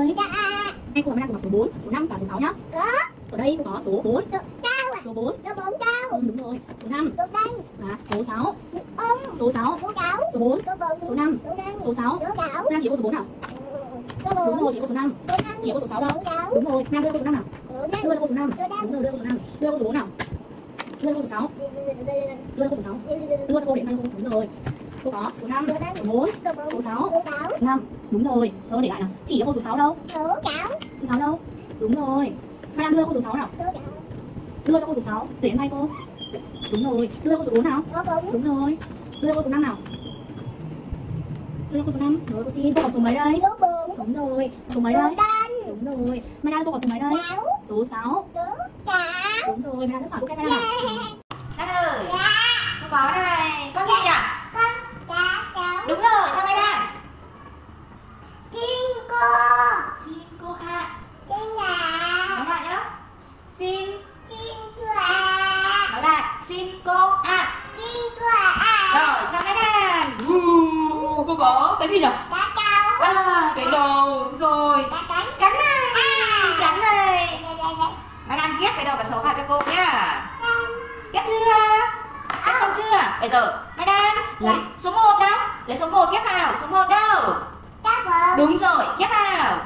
ơi. Đây cô đang cùng số 4, số 5 và số 6 nhá. Ở đây cô có số 4. Số 4. Đúng rồi. Số 5. Và số 6. Số 6. Số 4. Số 5. Số 6. Nam chỉ có số 4 nào? Đúng rồi, chỉ có số 5. Chỉ có số 6 đâu? Đúng rồi, Nam đưa cô số 5 nào? Đưa cho cô số 5. Đúng rồi, đưa cô số 5. Đưa cô số 4 nào? Đưa cô số 6. Đưa cô số 6. Đưa cho cô điện thoại không? Đúng rồi. Cô có số 5, số 4, số 6, 5. Đúng rồi. Thôi để lại nào. Chỉ cho cô số 6 đâu? Số 6 đâu? Đúng rồi. Mai Lan đưa cô số 6 nào? Đưa cho cô số 6 để em thay cô. Đúng rồi. Đưa cô số 4 nào? Đúng rồi. Đưa cô số 5 nào? Đưa cô số 5. Rồi cô xin. Cô có số mấy đây? Đúng rồi. Số mấy đây? Đúng rồi. Mai Lan cô có số mấy đây? Số 6. Đúng rồi. Mai Lan rất giỏi. Cô kết Mai Lan nào? Lan ơi. Cô có đây. Con gì nhỉ? Đúng rồi. Cho Mai Lan. Chim cô ạ. Nói lại nhá. Nói lại. Xin cô ạ. Rồi cho Mai Lan. Cô có cái gì nhỉ? Cái đầu. Đúng rồi. Cắn này. Cắn này. Mai Lan ghép cái đầu cả số vào cho cô nhá. Ghép chưa? Ghép xong chưa? Bây giờ Mai Lan lấy số 1 đâu? Lấy số 1 ghép vào. Số 1 đâu? Đúng rồi, ghép vào.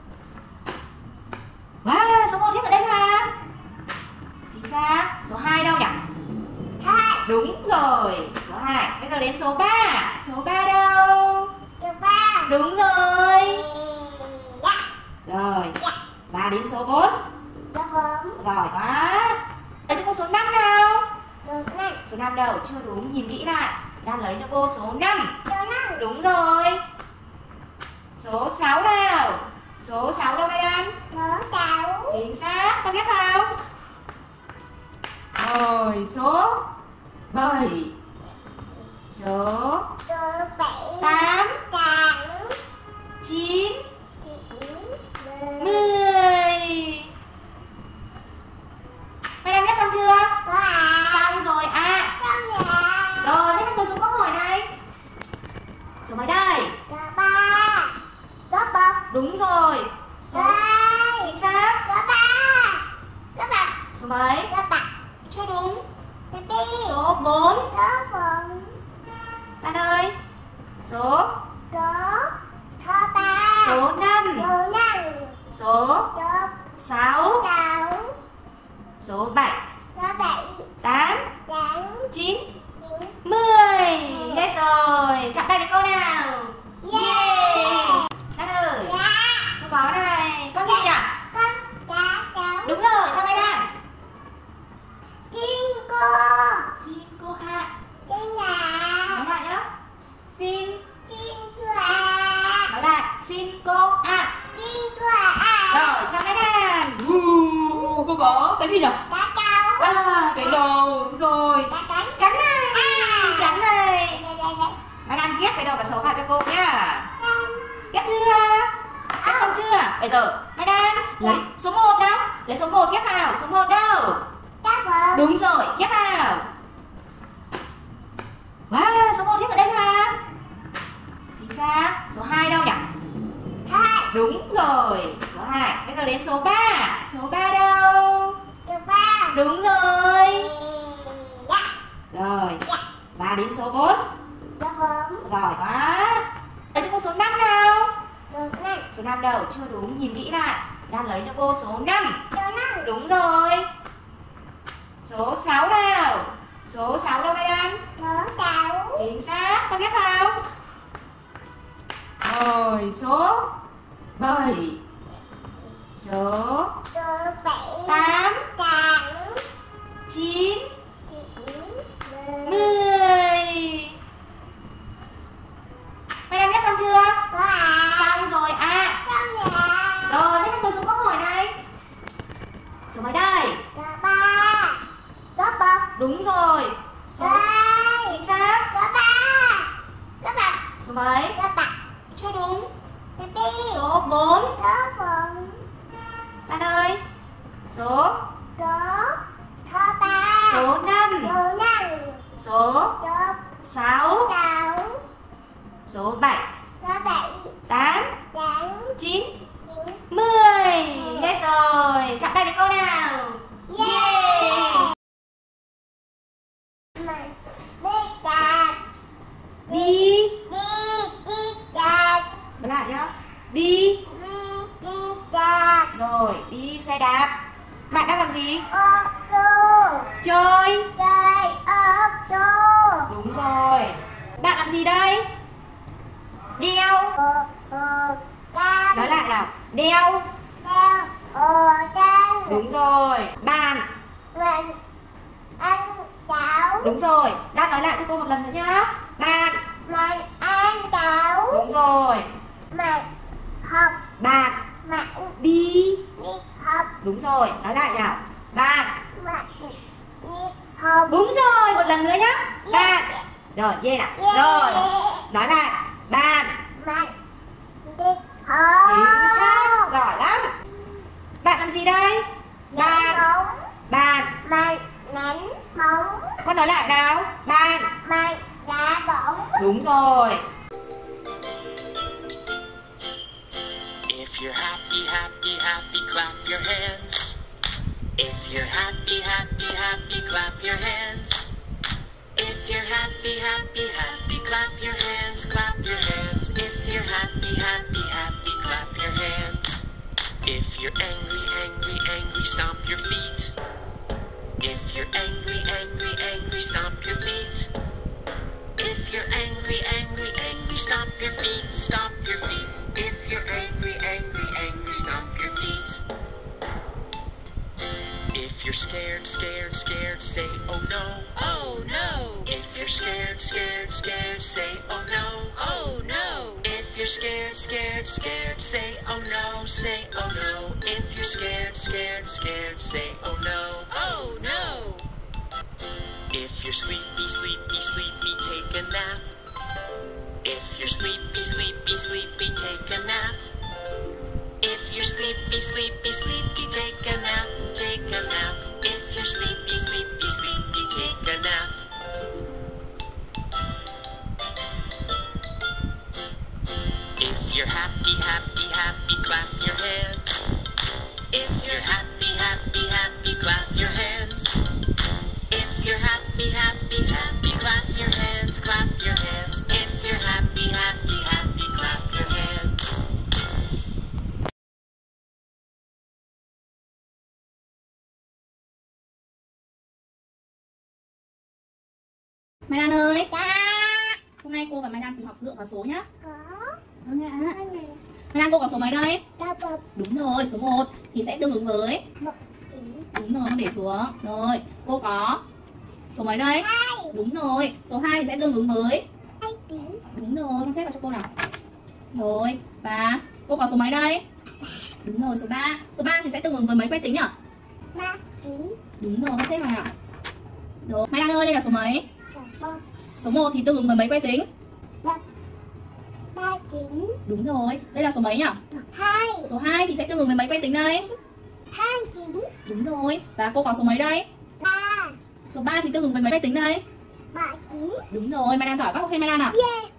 Wow, số 1 ghép vào đây mà. Chính xác. Số 2 đâu nhỉ? Đúng rồi. Số 2. Bây giờ đến số 3. Số 3 đâu? Đúng rồi. Rồi. Và đến số 4. Giỏi quá. Lấy cho cô số 5 nào. Số 5 đâu? Chưa đúng. Nhìn kỹ lại. Đang lấy cho cô số 5. Đúng rồi. Số 6 nào. Số 6 đâu Mai Lan? Chính xác. Con ghép vào. Rồi. Số 7. Số 8. 9. 10. Mai Lan ghép xong chưa? Xong rồi ạ. Rồi, thế tôi số câu hỏi này. Số mấy đây? Đúng rồi. Số chính xác. Số mấy? Chưa đúng. Số 4. Lan ơi. Số 5. Số 6. Số 7. 8. 9. 10. Hết rồi. Chạm tay với cô nào. Yeah. Lan ơi. Cô có này. Con gì nhỉ? Đúng rồi. Cho Mai Lan. Chim cô ạ. Nói lại nhá. Nói lại. Xin cô ạ. Rồi cho Mai Lan. Cô có cái gì nhỉ? Cái đầu. Đúng rồi. Cắn này. Cắn này. Mai Lan ghép cái đầu cả số vào cho cô nhá. Ghép chưa? Ghép xong chưa? Bây giờ Mai Lan lấy số 1 đâu? Lấy số 1 ghép vào. Số 1 đâu? Đúng rồi, ghép vào. Wow, số 1 ghép vào đây mà. Chính xác. Số 2 đâu nhỉ? Đúng rồi. Số 2. Bây giờ đến số 3. Số 3 đâu? Đúng rồi. Rồi. Và đến số 4. Giỏi quá. Lấy cho cô số 5 nào. Số 5 đâu? Chưa đúng. Nhìn kỹ lại. Đang lấy cho cô số 5. Đúng rồi. Số 6 nào. Số 6 đâu Mai Lan? Chính xác. Con ghép vào. Rồi. Số 7. Số 8. 9. 10. Mai Lan ghép xong chưa? Xong rồi ạ. Rồi, thế tôi số câu hỏi này. Số mấy đây? Đúng rồi. Số chính xác. Số mấy? Chưa đúng. Số 4. Lan ơi. Số 5. Số 6. Số 7. 8. 9. Rồi, đi xe đạp. Bạn đang làm gì? Ô tô. Chơi. Chơi ô tô. Đúng rồi. Bạn làm gì đây? Đeo. Cam. Nói lại nào. Đeo. Đeo ô cam. Đúng rồi. Bạn. Mình ăn cháo. Đúng rồi. Đang nói lại cho cô một lần nữa nhá. Bạn. Mình ăn cháo. Đúng rồi. Mình học. Bạn. Mình Đi. đi học. Đúng rồi. Nói lại nào. Bạn. Mình đi học. Đúng rồi. Một lần nữa nhá. Bạn. Rồi, yeah nào. Rồi. Nói lại. Bạn. Mình đi học. Chính xác. Giỏi lắm. Bạn làm gì đây? Bạn. Bạn. Mình đánh bóng. Con nói lại nào. Bạn. Mình đá bóng. Đúng rồi. If you're happy, happy, happy, clap your hands. If you're happy, happy, happy, clap your hands. If you're happy, happy, happy, clap your hands, clap your hands. If you're happy, happy, happy, clap your hands. If you're angry, angry, angry, stomp your feet. If you're angry, angry, angry, stomp your feet. If you're angry, angry, angry, stomp your feet, stomp your feet. If you're angry, angry, angry, stomp your feet. If you're scared, scared, scared, say oh no, oh no. If you're scared, scared, scared, say oh no, oh no. If you're scared, scared, scared, say oh no, say oh no. If you're scared, scared, scared, say oh no, oh no. If you're sleepy, sleepy, sleepy, take a nap. If you're sleepy, sleepy, sleepy, take a nap. If you're sleepy, sleepy, sleepy, take a nap, take a nap. If you're sleepy, sleepy, sleepy, take a nap. If you're happy, happy, happy, clap your hands. If you're happy, happy, happy, clap your hands. If you're happy, happy, happy, clap your hands, clap your hands. If you're happy, happy, happy, clap your hands. Mai Lan ơi, hôm nay cô và Mai Lan cùng học lượng và số nhá. Có. Vâng ạ. Mai Lan, cô có số mấy đây? Đá bóng. Đúng rồi, số 1 thì sẽ tương ứng với. Một tiếng. Đúng rồi, con để xuống. Rồi, cô có số mấy đây? 2. Đúng rồi, số 2 thì sẽ tương ứng với. 2 tiếng. Đúng rồi, con xếp vào cho cô nào. Rồi, và cô có số mấy đây? Đúng rồi, số 3. Số 3 thì sẽ tương ứng với mấy que tính nhỉ? 3 tiếng. Đúng rồi, con xếp vào nào. Rồi, Mai Lan ơi, đây là số mấy? Đá bóng. Số 1 thì tương ứng với mấy que tính? 3 tiếng. Đúng rồi, đây là số mấy nhỉ? 2. Số 2 thì sẽ tương ứng với mấy que tính đây? 2 tiếng. Đúng rồi, và cô có số mấy đây? 3. Số 3 thì tương ứng với mấy que tính đây? 3 tiếng. Đúng rồi, Mai Lan giỏi quá, ok Mai Lan nào. Yeah.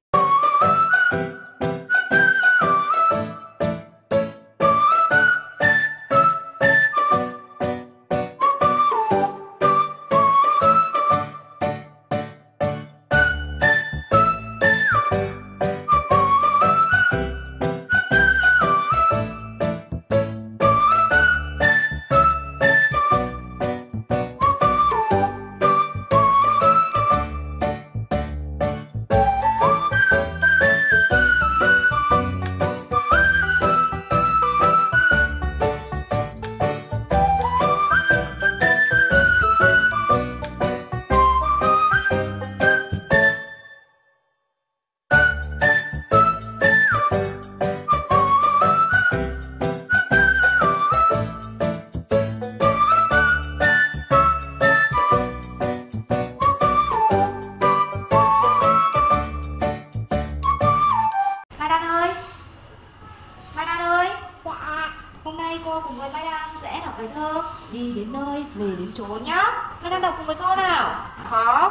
cô cùng với Mai Đăng sẽ đọc bài thơ Đi đến nơi về đến chốn nhá. Mai Đăng đọc cùng với cô nào. Có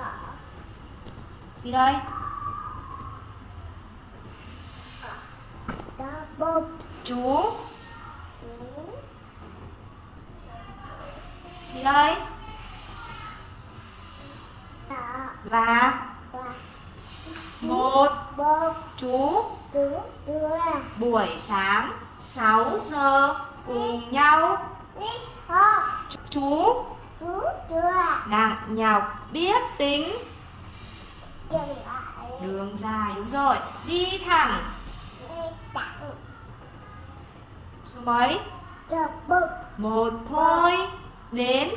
gì đây? Chú. Gì đây? Và một chú buổi sáng 6 giờ cùng nhau. Chú nặng nhọc biết tính. Đường dài, đúng rồi. Đi thẳng. Số mấy? Một thôi. Đến.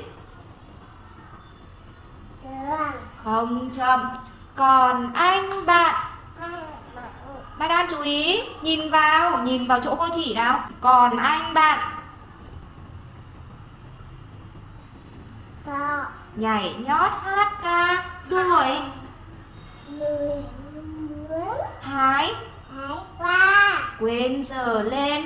Không chậm. Còn anh bạn. Mai Đan chú ý, nhìn vào chỗ cô chỉ nào. Còn anh bạn. Nhảy nhót hát ca. Đuổi. Hái. Quên giờ lên.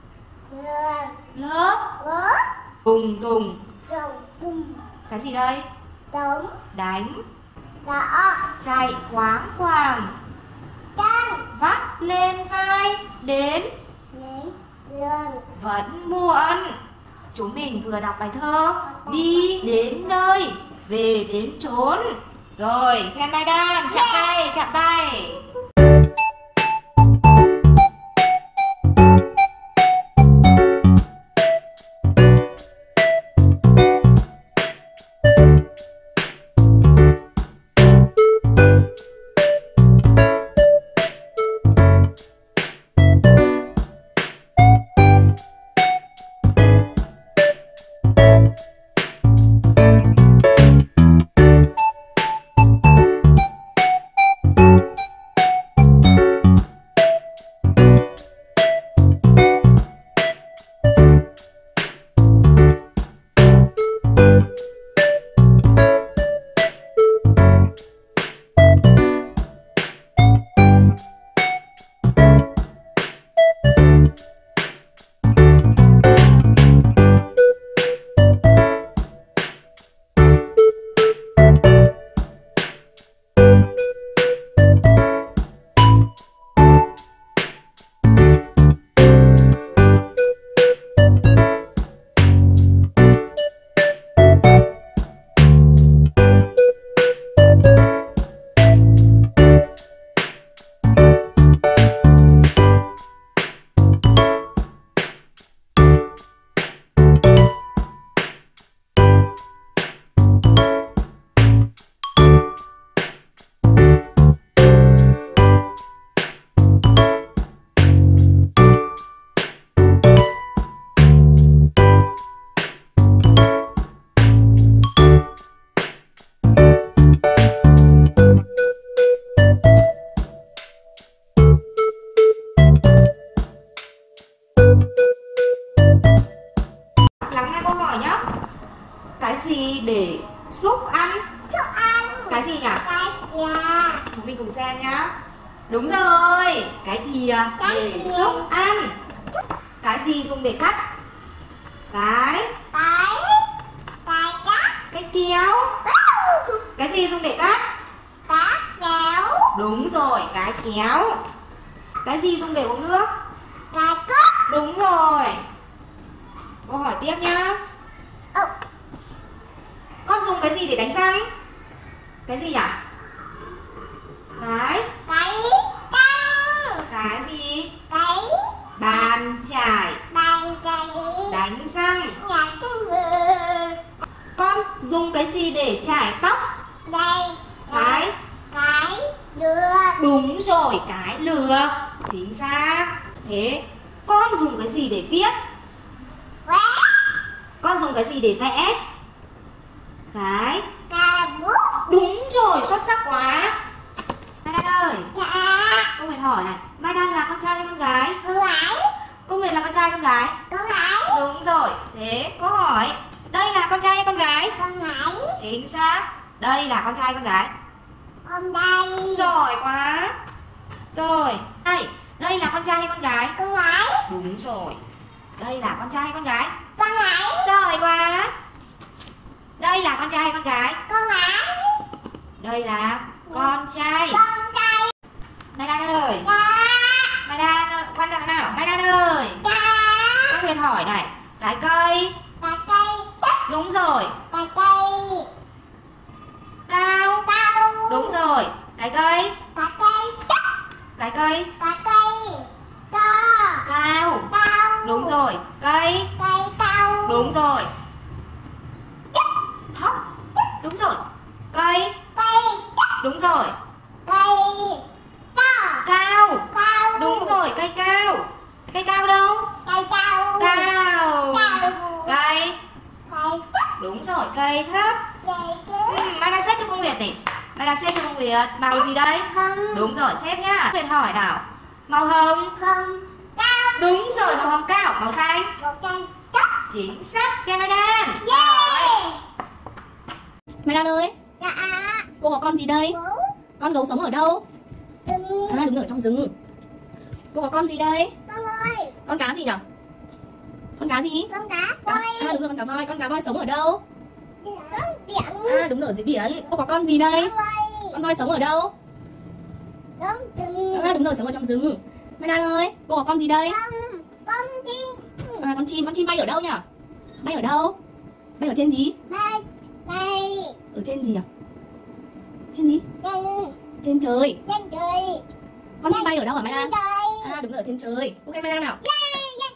Lớp. Cùng tùng. Cái gì đây? Đánh. Chạy khoáng khoàng. Vắt lên vai. Đến. Vẫn muộn. Chúng mình vừa đọc bài thơ đi đến nơi, về đến chốn. Rồi, khen Mai Đan, chạm tay, chạm tay. Lắng nghe câu hỏi nhé. Cái gì để xúc ăn? Cái gì nhỉ? Chúng mình cùng xem nhá. Đúng rồi, cái thìa để xúc ăn. Cái gì dùng để cắt? Cái kéo. Cái gì dùng để cắt? Đúng rồi, cái kéo. Cái gì dùng để uống nước? Đúng rồi. Câu hỏi tiếp nhá. Con dùng cái gì để đánh răng? Cái gì nhỉ? Cái gì? Bàn chải. Đánh răng. Con dùng cái gì để chải tóc? Cái đúng rồi, cái lược. Chính xác. Thế con dùng cái gì để viết? Con dùng cái gì để vẽ? Cái đúng rồi, xuất sắc quá. Mai Đan ơi, cô Nguyệt hỏi này, Mai Đan là con trai hay con gái? Cô Nguyệt là con trai hay con gái? Đúng rồi. Thế cô hỏi, đây là con trai hay con gái? Chính xác. Đây là con trai hay con gái? Giỏi quá. Rồi, đây là con trai hay con gái? Đúng rồi. Đây là con trai hay con gái? Giỏi quá. Đây là con trai hay con gái? Đây là con trai. Mai Đan ơi. Mai Đan, quan trọng nào? Mai Đan ơi. Cô Huyền hỏi này, cái cây. Đúng rồi. Cao. Đúng rồi. Cái cây. Cái cây. Cao. rồi. Cây. Cây cao. Đúng rồi. Thấp. Đúng rồi. Cây. Cây. Đúng rồi. Cây. Cao. Cao. Cao. Đúng rồi, cây cao. Cây cao đâu? Cây cao. Cao. Cao. Cây. Cây. Đúng rồi, cây thấp. Cây. Mai đang xếp cho công Việt này. Mai đang xếp cho công Việt. Màu gì đây? Hồng. Đúng rồi, xếp nhá. Việt hỏi nào. Màu hồng. Hồng. Cao. Đúng rồi, màu hồng cao. Màu xanh. Một cây cấp. Chính xác, Canada. Yeah. Mai Lan ơi, Dạ. cô có con gì đây? Bố. Con gấu sống ở đâu? Đừng. À, đứng ở trong rừng. Cô có con gì đây? Con ơi. Con cá gì nhỉ? Con cá gì? Con cá. Voi. À, đúng rồi, con cá voi. Con cá voi sống ở đâu? Con biển. À, đúng rồi, ở dưới biển. Cô có con gì đây? Con voi. Con voi sống ở đâu? Con rừng. À, đúng rồi, sống ở trong rừng. Mai Lan ơi, cô có con gì đây? Con chim. À, con chim bay ở đâu nhỉ? Bay ở đâu? Bay ở trên gì? Đây. Đây. Ở trên gì nhỉ? Trên gì? Trên. Trên trời. Trên trời. Con chim bay ở đâu hả Mai Lan? Trên trời. À, đúng rồi, ở trên trời. Ok Mai Lan nào. Yeah.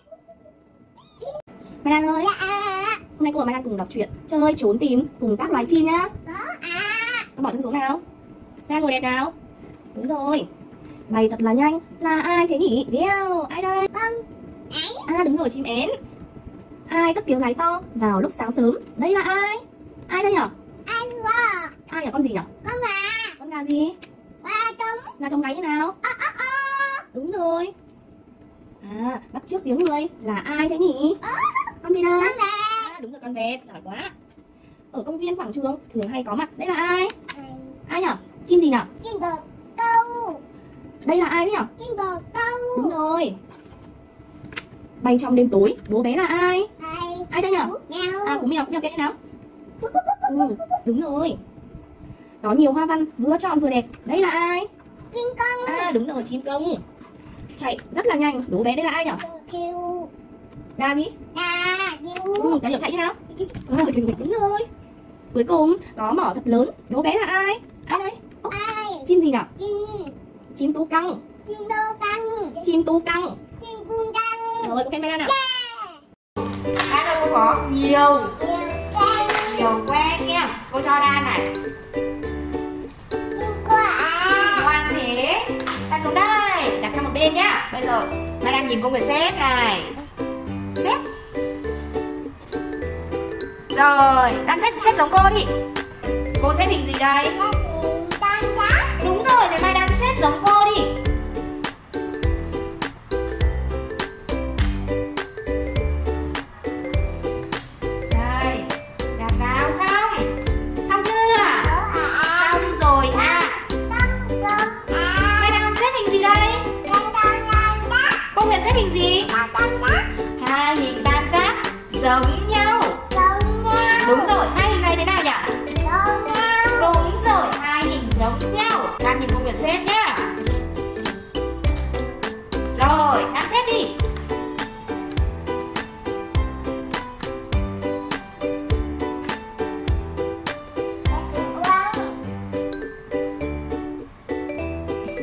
Mai Lan ơi, Dạ. hôm nay cô và Mai Lan cùng đọc truyện chơi trốn tìm cùng các loài chim nhá. Có. Con bỏ chân xuống nào. Mai Lan ngồi đẹp nào. Đúng rồi. Bay thật là nhanh. Là ai thế nhỉ? Vèo, ai đây? Con. À, đúng rồi, chim én. Ai cất tiếng gáy to vào lúc sáng sớm? Đây là ai? Ai đây nhở? Anh gà. Ai là con gì nhở? Con gà. Con gà gì? Ba trống. Gà trống gáy như nào? Đúng rồi. À, bắt chước tiếng người là ai thế nhỉ? Con gì đây? Con gà. À, đúng rồi, con vẹt, giỏi quá. Ở công viên quảng trường thường hay có mặt. Đây là ai? Ai nhở? Chim gì nhở? Chim bồ câu. Đây là ai thế nhở? Chim bồ câu. Đúng rồi. Bay trong đêm tối, đố bé là ai? Ai. Ai đây nhở? Mèo. À, cú mèo kêu như nào? Đúng rồi. Có nhiều hoa văn vừa tròn vừa đẹp. Đây là ai? Chim con. À, đúng rồi, chim công. Chạy rất là nhanh. Đố bé đây là ai nhở? Kêu. Gà gì? Gà. Kêu. Cái liệu chạy như nào? Đúng rồi. Cuối cùng có mỏ thật lớn. Đố bé là ai? Ai đây? Ai. Chim gì nhở? Chim. Chim tú căng. Chim đô căng. Chim tú căng. Chim cung căng. Rồi, ok Mai Lan nào. Đan ơi, cô có nhiều Nhiều que nha. Cô cho Đan này. Ngoan thế. Đặt xuống đây. Đặt sang một bên nhá. Bây giờ Mai đang nhìn công việc xếp này. Xếp. Rồi, Đan xếp giống cô đi. Cô xếp hình gì đây? Đúng rồi, thế Mai đang xếp giống cô đi. Đây, đặt vào xong. Xong chưa? Xong rồi à. Mai đang xếp hình gì đây? Cô Nguyệt xếp hình gì? Hai hình tam giác giống nhau. Đúng rồi, hai hình này thế nào nhỉ? Đúng rồi, hai hình giống nhau. Đang nhìn công việc xếp nhá. Rồi, đang xếp đi.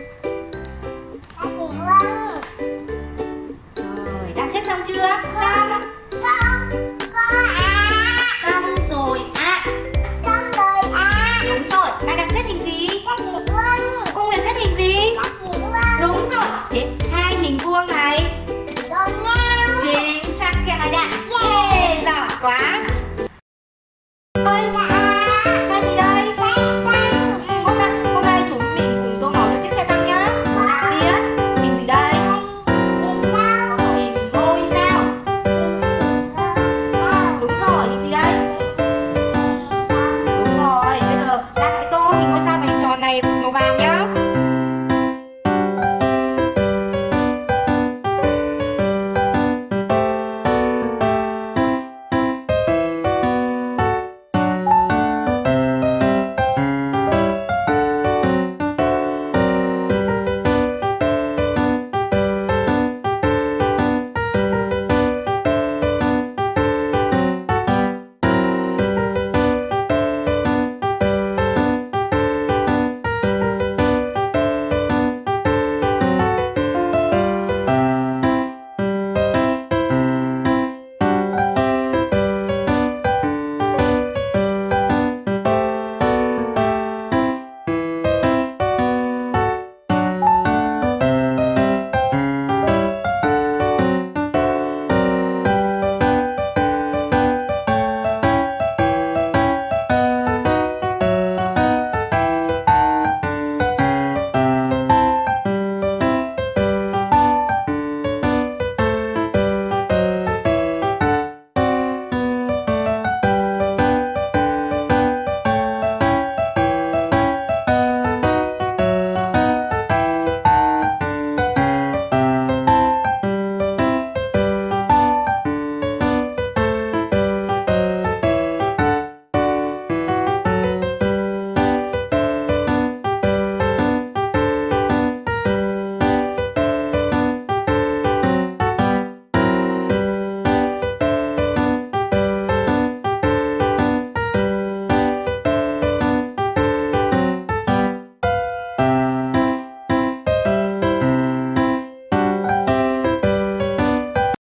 Rồi, đang xếp xong chưa? Xong